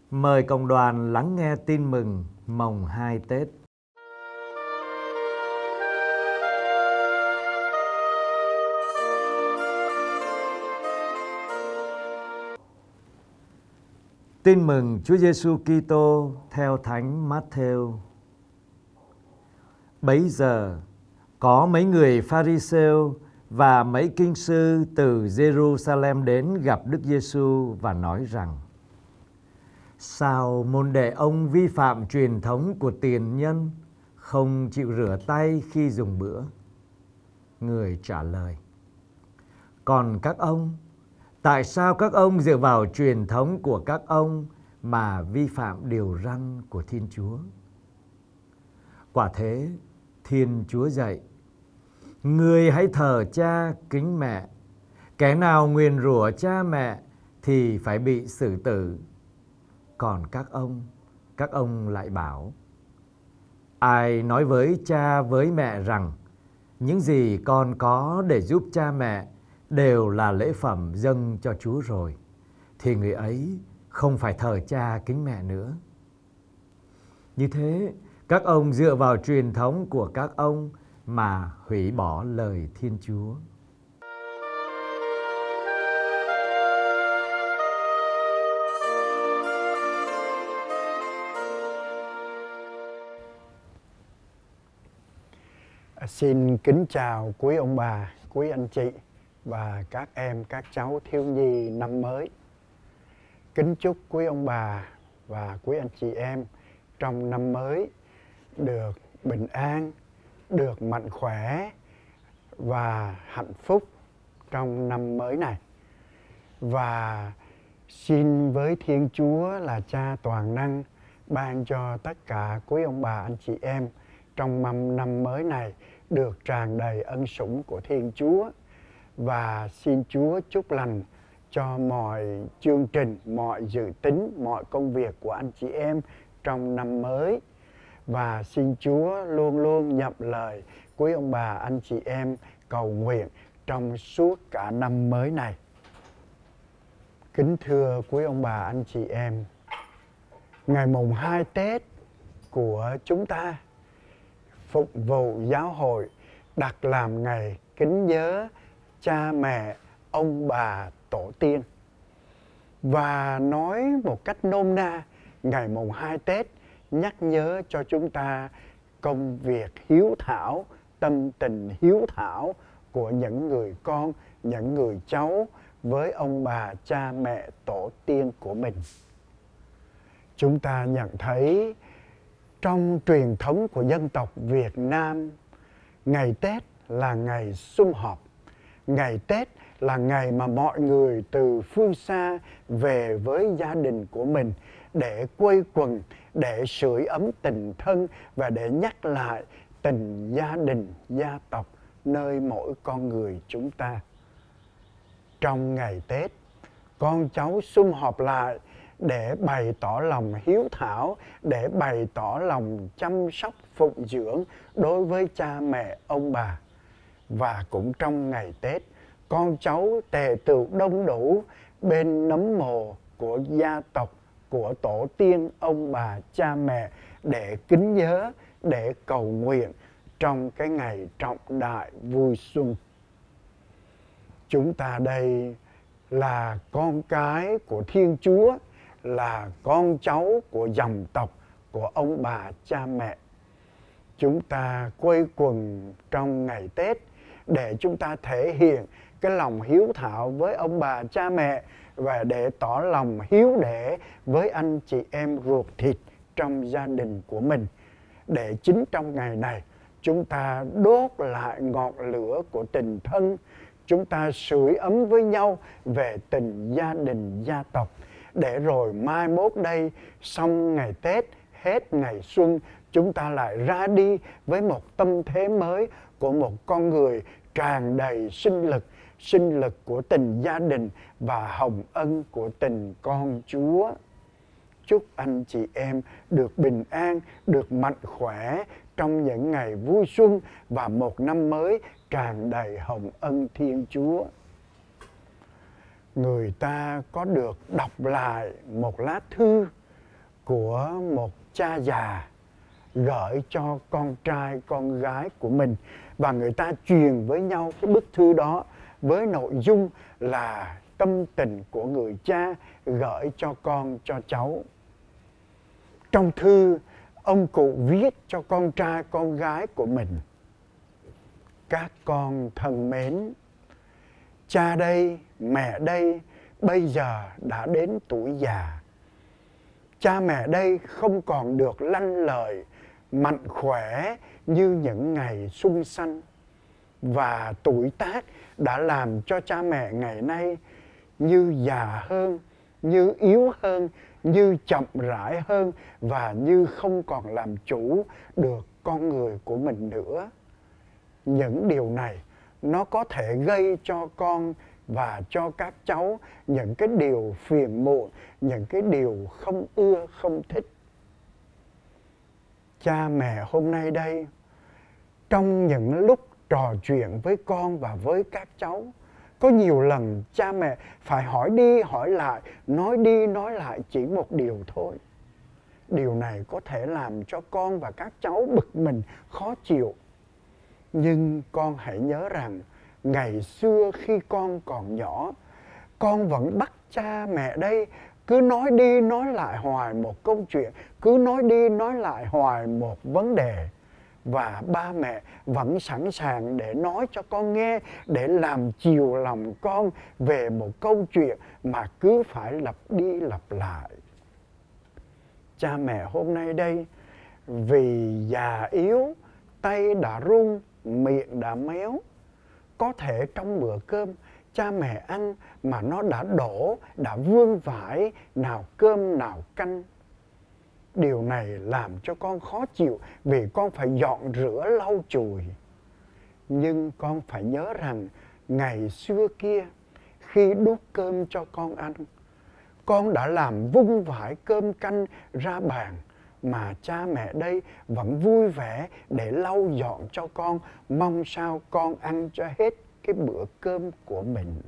Mời cộng đoàn lắng nghe tin mừng mồng 2 Tết. Tin mừng Chúa Giêsu Kitô theo Thánh Mát-thêu. Bấy giờ có mấy người Pha-ri-sêu và mấy kinh sư từ Giê-ru-sa-lem đến gặp Đức Giêsu và nói rằng: Sao môn đệ ông vi phạm truyền thống của tiền nhân, không chịu rửa tay khi dùng bữa? Người trả lời: Còn các ông, tại sao các ông dựa vào truyền thống của các ông mà vi phạm điều răn của Thiên Chúa? Quả thế, Thiên Chúa dạy: Người hãy thờ cha kính mẹ. Kẻ nào nguyền rủa cha mẹ thì phải bị xử tử. Còn các ông lại bảo: Ai nói với cha với mẹ rằng những gì con có để giúp cha mẹ đều là lễ phẩm dâng cho Chúa rồi, thì người ấy không phải thờ cha kính mẹ nữa. Như thế, các ông dựa vào truyền thống của các ông mà hủy bỏ lời Thiên Chúa. Xin kính chào quý ông bà, quý anh chị và các em, các cháu thiếu nhi năm mới. Kính chúc quý ông bà và quý anh chị em trong năm mới được bình an, được mạnh khỏe và hạnh phúc trong năm mới này. Và xin với Thiên Chúa là Cha toàn năng ban cho tất cả quý ông bà, anh chị em trong năm mới này được tràn đầy ân sủng của Thiên Chúa. Và xin Chúa chúc lành cho mọi chương trình, mọi dự tính, mọi công việc của anh chị em trong năm mới. Và xin Chúa luôn luôn nhậm lời quý ông bà, anh chị em cầu nguyện trong suốt cả năm mới này. Kính thưa quý ông bà, anh chị em, ngày mùng 2 Tết của chúng ta, phục vụ giáo hội đặt làm ngày kính nhớ cha mẹ, ông bà, tổ tiên. Và nói một cách nôm na, ngày mùng 2 Tết nhắc nhớ cho chúng ta công việc hiếu thảo, tâm tình hiếu thảo của những người con, những người cháu với ông bà, cha mẹ, tổ tiên của mình. Chúng ta nhận thấy trong truyền thống của dân tộc Việt Nam, ngày Tết là ngày sum họp. Ngày Tết là ngày mà mọi người từ phương xa về với gia đình của mình để quây quần, để sưởi ấm tình thân và để nhắc lại tình gia đình, gia tộc nơi mỗi con người chúng ta. Trong ngày Tết, con cháu sum họp lại để bày tỏ lòng hiếu thảo, để bày tỏ lòng chăm sóc phụng dưỡng đối với cha mẹ, ông bà. Và cũng trong ngày Tết, con cháu tề tựu đông đủ bên nấm mồ của gia tộc, của tổ tiên, ông bà, cha mẹ để kính nhớ, để cầu nguyện trong cái ngày trọng đại vui xuân. Chúng ta đây là con cái của Thiên Chúa, là con cháu của dòng tộc, của ông bà, cha mẹ. Chúng ta quây quần trong ngày Tết để chúng ta thể hiện cái lòng hiếu thảo với ông bà, cha mẹ và để tỏ lòng hiếu để với anh chị em ruột thịt trong gia đình của mình. Để chính trong ngày này chúng ta đốt lại ngọn lửa của tình thân, chúng ta sưởi ấm với nhau về tình gia đình, gia tộc. Để rồi mai mốt đây, xong ngày Tết, hết ngày xuân, chúng ta lại ra đi với một tâm thế mới của một con người tràn đầy sinh lực của tình gia đình và hồng ân của tình con Chúa. Chúc anh chị em được bình an, được mạnh khỏe trong những ngày vui xuân và một năm mới tràn đầy hồng ân Thiên Chúa. Người ta có được đọc lại một lá thư của một cha già gửi cho con trai con gái của mình, và người ta truyền với nhau cái bức thư đó với nội dung là tâm tình của người cha gửi cho con cho cháu. Trong thư, ông cụ viết cho con trai con gái của mình: các con thân mến, cha đây, mẹ đây bây giờ đã đến tuổi già. Cha mẹ đây không còn được lanh lợi, mạnh khỏe như những ngày xuân xanh, và tuổi tác đã làm cho cha mẹ ngày nay như già hơn, như yếu hơn, như chậm rãi hơn, và như không còn làm chủ được con người của mình nữa. Những điều này nó có thể gây cho con và cho các cháu những cái điều phiền muộn, những cái điều không ưa, không thích. Cha mẹ hôm nay đây, trong những lúc trò chuyện với con và với các cháu, có nhiều lần cha mẹ phải hỏi đi hỏi lại, nói đi nói lại chỉ một điều thôi. Điều này có thể làm cho con và các cháu bực mình, khó chịu. Nhưng con hãy nhớ rằng, ngày xưa khi con còn nhỏ, con vẫn bắt cha mẹ đây cứ nói đi nói lại hoài một câu chuyện, cứ nói đi nói lại hoài một vấn đề. Và ba mẹ vẫn sẵn sàng để nói cho con nghe, để làm chiều lòng con về một câu chuyện mà cứ phải lặp đi lặp lại. Cha mẹ hôm nay đây, vì già yếu, tay đã run, miệng đã méo, có thể trong bữa cơm cha mẹ ăn mà nó đã đổ, đã vương vãi, nào cơm nào canh. Điều này làm cho con khó chịu vì con phải dọn rửa lau chùi. Nhưng con phải nhớ rằng ngày xưa kia, khi đút cơm cho con ăn, con đã làm vung vãi cơm canh ra bàn, mà cha mẹ đây vẫn vui vẻ để lau dọn cho con, mong sao con ăn cho hết cái bữa cơm của mình.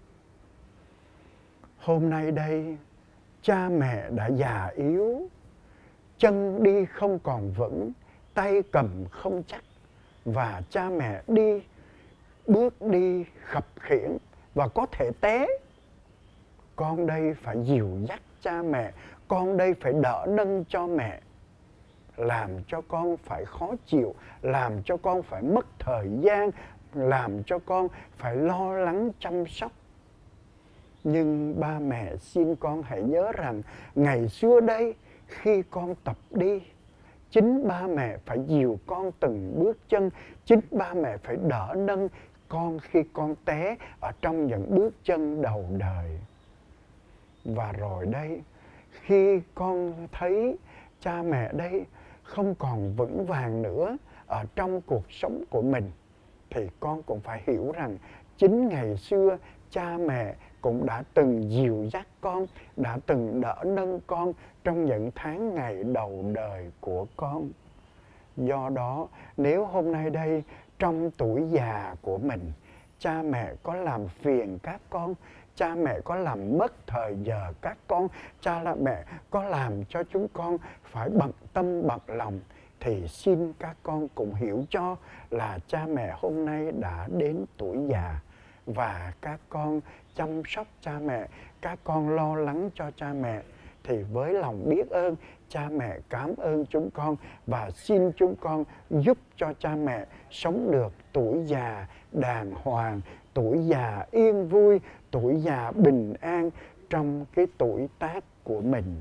Hôm nay đây, cha mẹ đã già yếu, chân đi không còn vững, tay cầm không chắc, và cha mẹ bước đi khập khiễng và có thể té. Con đây phải dìu dắt cha mẹ, con đây phải đỡ nâng cho mẹ, làm cho con phải khó chịu, làm cho con phải mất thời gian, làm cho con phải lo lắng chăm sóc. Nhưng ba mẹ xin con hãy nhớ rằng, ngày xưa đây, khi con tập đi, chính ba mẹ phải dìu con từng bước chân, chính ba mẹ phải đỡ nâng con khi con té ở trong những bước chân đầu đời. Và rồi đây, khi con thấy cha mẹ đây không còn vững vàng nữa ở trong cuộc sống của mình, thì con cũng phải hiểu rằng chính ngày xưa cha mẹ cũng đã từng dìu dắt con, đã từng đỡ nâng con trong những tháng ngày đầu đời của con. Do đó, nếu hôm nay đây, trong tuổi già của mình, cha mẹ có làm phiền các con, cha mẹ có làm mất thời giờ các con, cha mẹ có làm cho chúng con phải bận tâm bận lòng, thì xin các con cũng hiểu cho là cha mẹ hôm nay đã đến tuổi già, và các con chăm sóc cha mẹ, các con lo lắng cho cha mẹ, thì với lòng biết ơn, cha mẹ cảm ơn chúng con và xin chúng con giúp cho cha mẹ sống được tuổi già đàng hoàng, tuổi già yên vui, tuổi già bình an trong cái tuổi tác của mình.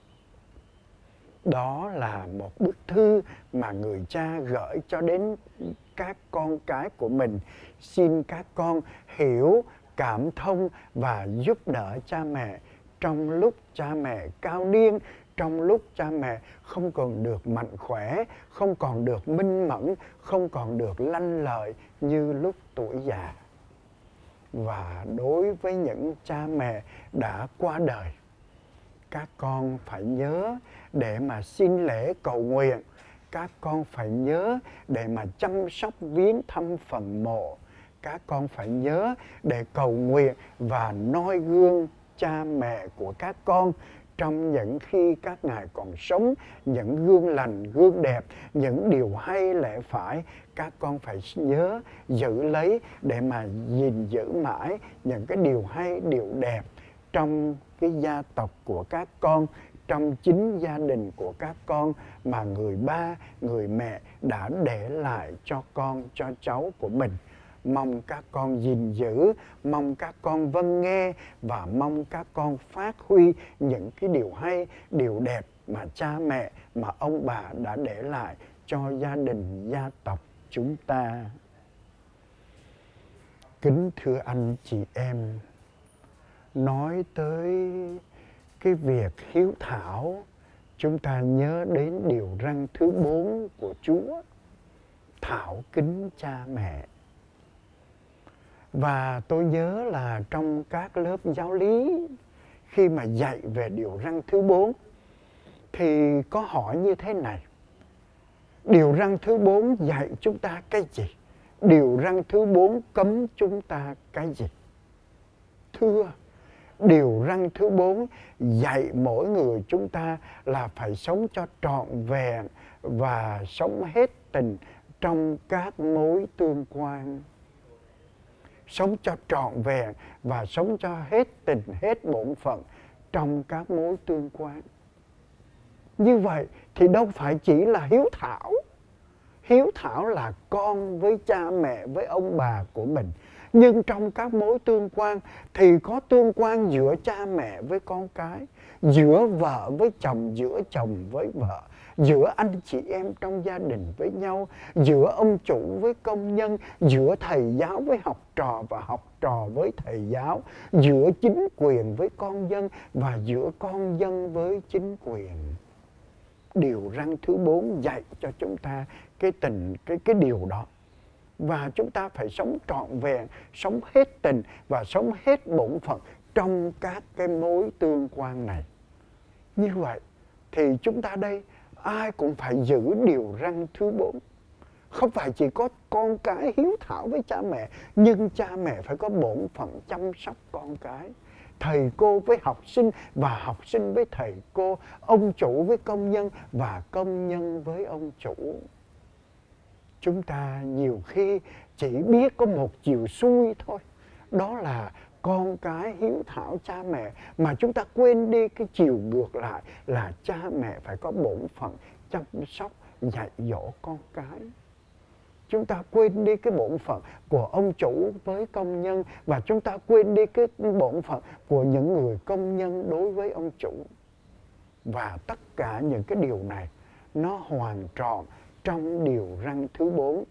Đó là một bức thư mà người cha gửi cho đến các con cái của mình. Xin các con hiểu, cảm thông và giúp đỡ cha mẹ trong lúc cha mẹ cao niên, trong lúc cha mẹ không còn được mạnh khỏe, không còn được minh mẫn, không còn được lanh lợi như lúc tuổi già. Và đối với những cha mẹ đã qua đời, các con phải nhớ để mà xin lễ cầu nguyện, các con phải nhớ để mà chăm sóc viếng thăm phần mộ, các con phải nhớ để cầu nguyện và noi gương cha mẹ của các con trong những khi các ngài còn sống, những gương lành, gương đẹp, những điều hay lẽ phải, các con phải nhớ, giữ lấy để mà gìn giữ mãi những cái điều hay, điều đẹp trong cái gia tộc của các con, trong chính gia đình của các con mà người ba, người mẹ đã để lại cho con, cho cháu của mình. Mong các con gìn giữ, mong các con vâng nghe và mong các con phát huy những cái điều hay, điều đẹp mà cha mẹ, mà ông bà đã để lại cho gia đình, gia tộc chúng ta. Kính thưa anh chị em, nói tới cái việc hiếu thảo, chúng ta nhớ đến điều răn thứ 4 của Chúa: thảo kính cha mẹ. Và tôi nhớ là trong các lớp giáo lý, khi mà dạy về điều răn thứ 4 thì có hỏi như thế này: điều răn thứ 4 dạy chúng ta cái gì? Điều răn thứ 4 cấm chúng ta cái gì? Thưa, điều răn thứ 4 dạy mỗi người chúng ta là phải sống cho trọn vẹn và sống hết tình trong các mối tương quan. Sống cho trọn vẹn và sống cho hết tình, hết bổn phận trong các mối tương quan. Như vậy thì đâu phải chỉ là hiếu thảo. Hiếu thảo là con với cha mẹ, với ông bà của mình. Nhưng trong các mối tương quan thì có tương quan giữa cha mẹ với con cái, giữa vợ với chồng, giữa chồng với vợ, giữa anh chị em trong gia đình với nhau, giữa ông chủ với công nhân, giữa thầy giáo với học trò và học trò với thầy giáo, giữa chính quyền với con dân và giữa con dân với chính quyền. Điều răn thứ 4 dạy cho chúng ta cái điều đó. Và chúng ta phải sống trọn vẹn, sống hết tình và sống hết bổn phận trong các cái mối tương quan này. Như vậy thì chúng ta đây ai cũng phải giữ điều răn thứ 4. Không phải chỉ có con cái hiếu thảo với cha mẹ, nhưng cha mẹ phải có bổn phận chăm sóc con cái. Thầy cô với học sinh và học sinh với thầy cô, ông chủ với công nhân và công nhân với ông chủ. Chúng ta nhiều khi chỉ biết có một chiều xuôi thôi, đó là con cái hiếu thảo cha mẹ, mà chúng ta quên đi cái chiều ngược lại là cha mẹ phải có bổn phận chăm sóc, dạy dỗ con cái. Chúng ta quên đi cái bổn phận của ông chủ với công nhân, và chúng ta quên đi cái bổn phận của những người công nhân đối với ông chủ. Và tất cả những cái điều này nó hoàn trọn trong điều răn thứ 4.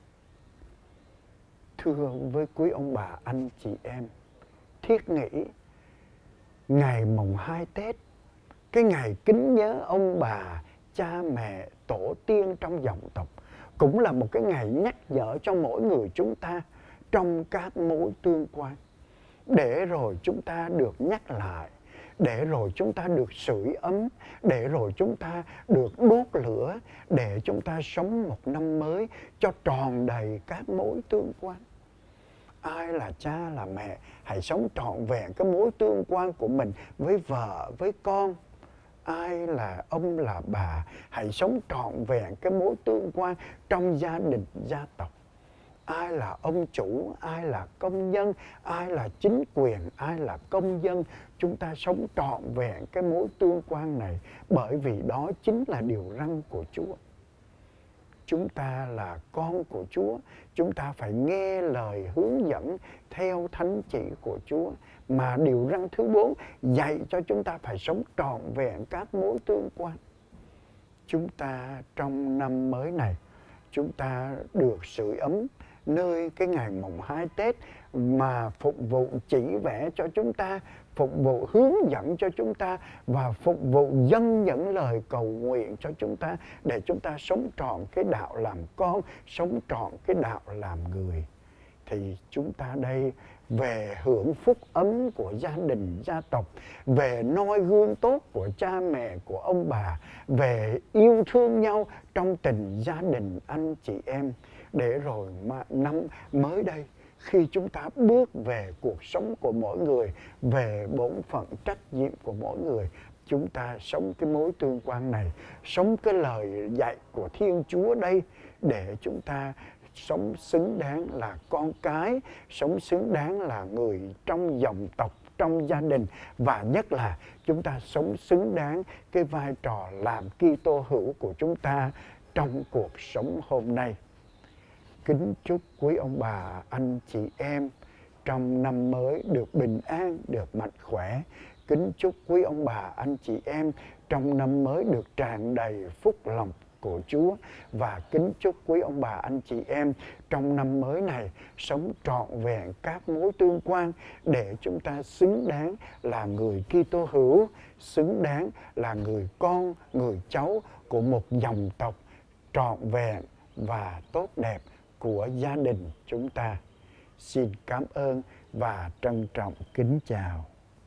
Thưa với quý ông bà, anh chị em, thiết nghĩ ngày mùng 2 Tết, cái ngày kính nhớ ông bà, cha mẹ, tổ tiên trong dòng tộc, cũng là một cái ngày nhắc nhở cho mỗi người chúng ta trong các mối tương quan. Để rồi chúng ta được nhắc lại, để rồi chúng ta được sưởi ấm, để rồi chúng ta được đốt lửa, để chúng ta sống một năm mới cho tròn đầy các mối tương quan. Ai là cha là mẹ, hãy sống trọn vẹn cái mối tương quan của mình với vợ, với con. Ai là ông là bà, hãy sống trọn vẹn cái mối tương quan trong gia đình, gia tộc. Ai là ông chủ, ai là công nhân, ai là chính quyền, ai là công dân, chúng ta sống trọn vẹn cái mối tương quan này, bởi vì đó chính là điều răn của Chúa. Chúng ta là con của Chúa, chúng ta phải nghe lời hướng dẫn theo thánh chỉ của Chúa. Mà điều răn thứ 4 dạy cho chúng ta phải sống trọn vẹn các mối tương quan. Chúng ta trong năm mới này, chúng ta được sưởi ấm nơi cái ngày mùng 2 Tết mà phục vụ chỉ vẽ cho chúng ta, phục vụ hướng dẫn cho chúng ta và phục vụ dâng những lời cầu nguyện cho chúng ta, để chúng ta sống trọn cái đạo làm con, sống trọn cái đạo làm người. Thì chúng ta đây về hưởng phúc ấm của gia đình, gia tộc, về noi gương tốt của cha mẹ, của ông bà, về yêu thương nhau trong tình gia đình anh chị em. Để rồi mà năm mới đây, khi chúng ta bước về cuộc sống của mỗi người, về bổn phận trách nhiệm của mỗi người, chúng ta sống cái mối tương quan này, sống cái lời dạy của Thiên Chúa đây, để chúng ta sống xứng đáng là con cái, sống xứng đáng là người trong dòng tộc, trong gia đình, và nhất là chúng ta sống xứng đáng cái vai trò làm Kitô hữu của chúng ta trong cuộc sống hôm nay. Kính chúc quý ông bà, anh chị em trong năm mới được bình an, được mạnh khỏe. Kính chúc quý ông bà, anh chị em trong năm mới được tràn đầy phúc lộc của Chúa. Và kính chúc quý ông bà, anh chị em trong năm mới này sống trọn vẹn các mối tương quan, để chúng ta xứng đáng là người Kitô hữu, xứng đáng là người con, người cháu của một dòng tộc trọn vẹn và tốt đẹp của gia đình chúng ta. Xin cảm ơn và trân trọng kính chào.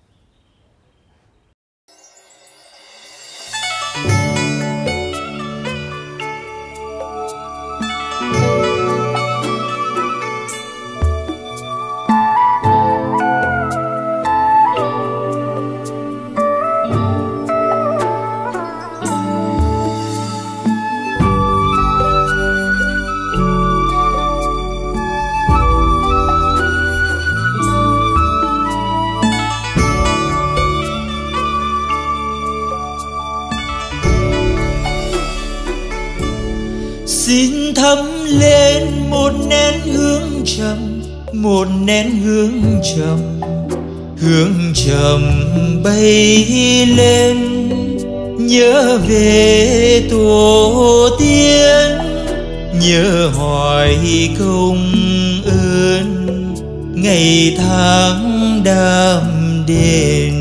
Xin thắp lên một nén hương trầm, một nén hương trầm, hương trầm bay lên, nhớ về tổ tiên, nhớ hỏi công ơn ngày tháng đam đền.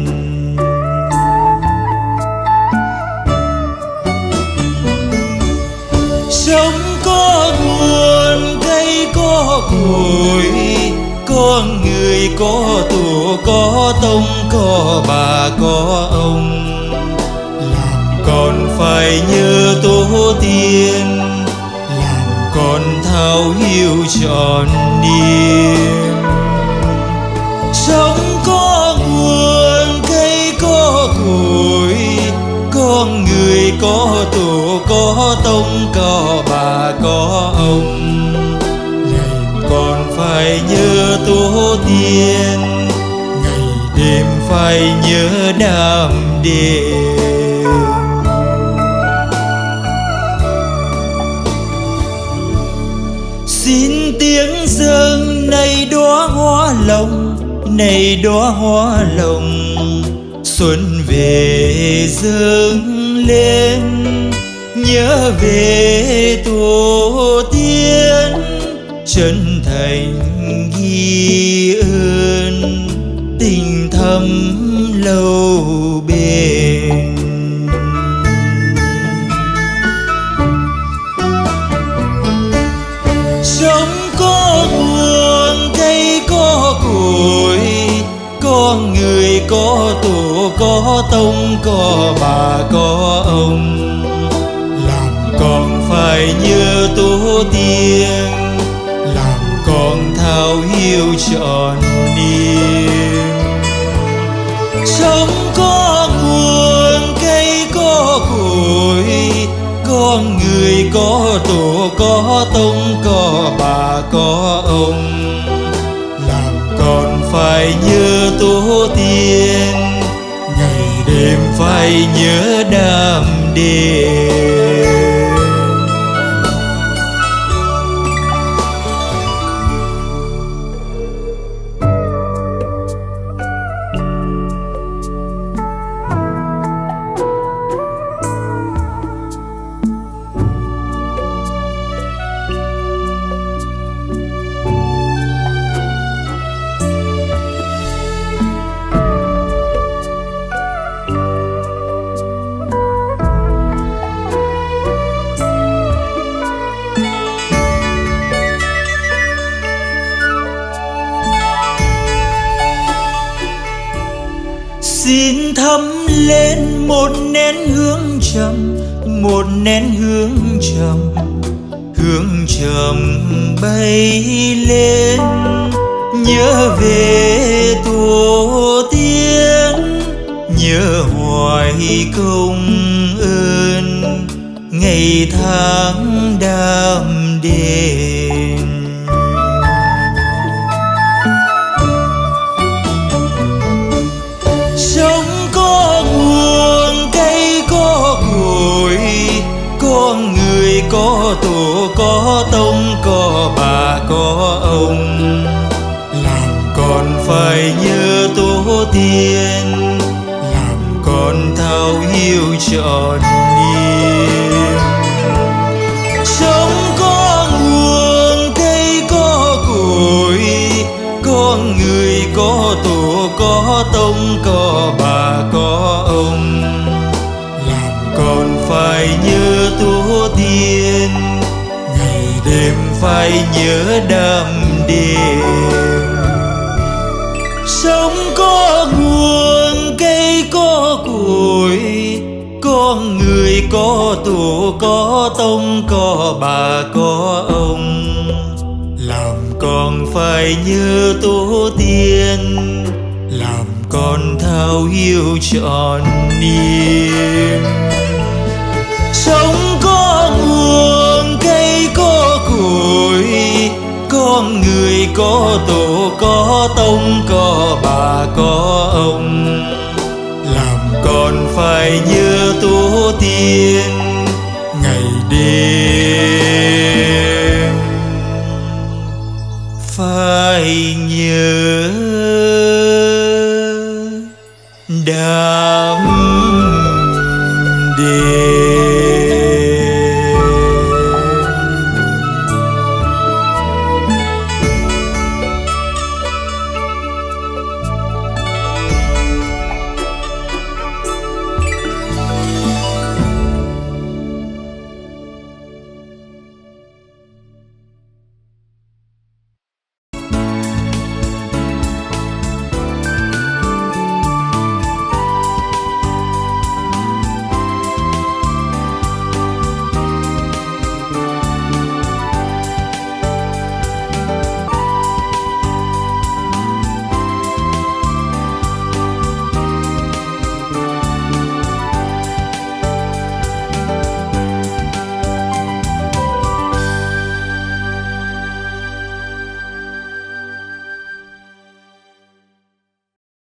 Sống có nguồn, cây có cội, có người có tổ, có tông, có bà, có ông. Làm con phải nhớ tổ tiên, làm con thao hiu trọn niềm. Sống có nguồn, cây có cội, có người có tổ, có tông, có bà, có ông. Ngày con phải nhớ tổ tiên, ngày đêm phải nhớ đam đền. Xin tiếng dâng này đóa hoa lòng, này đóa hoa lòng, xuân về dâng lên, nhớ về tổ tiên, chân thành ghi ơn tình thâm lâu bền. Sống có nguồn, cây có cội, có người có tổ, có tông, có bà, có ông. Làm con phải nhớ tổ tiên, làm con thao hiu trọn niềm. Sống có nguồn, cây có cội, có người có tổ, có tông, có bà, có ông. Làm con phải nhớ tổ tiên, ngày đêm phải nhớ đam đền. Xin thắp lên một nén hương trầm, một nén hương trầm, hương trầm bay lên, nhớ về tổ tiên, nhớ hoài công ơn ngày tháng đam đền. Sống có nguồn, cây có cội, con người có tổ có tông, có bà có ông. Làm con phải nhớ tổ tiên, làm con thấu hiểu trọn niềm. Sống có nguồn, cây có cội, con người có tổ có tông, có bà có ông. Làm con phải nhớ tổ tiên, ngày đêm phải nhớ đam đêm. Sống có nguồn, cây có cội, con người có tổ có tông, có bà có ông. Làm con phải nhớ tổ tiên, làm con thấu hiểu trọn niềm. Sống có nguồn, cây có cội, con người có tổ có tông, có bà có ông. Làm con phải nhớ tổ tiên, ngày đêm phải nhớ đam đêm.